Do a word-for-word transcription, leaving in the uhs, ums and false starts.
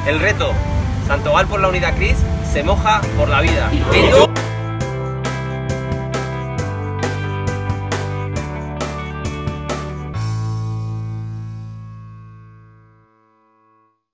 El reto, Santogal por la Unidad Cris se moja por la vida. ¿Y tú?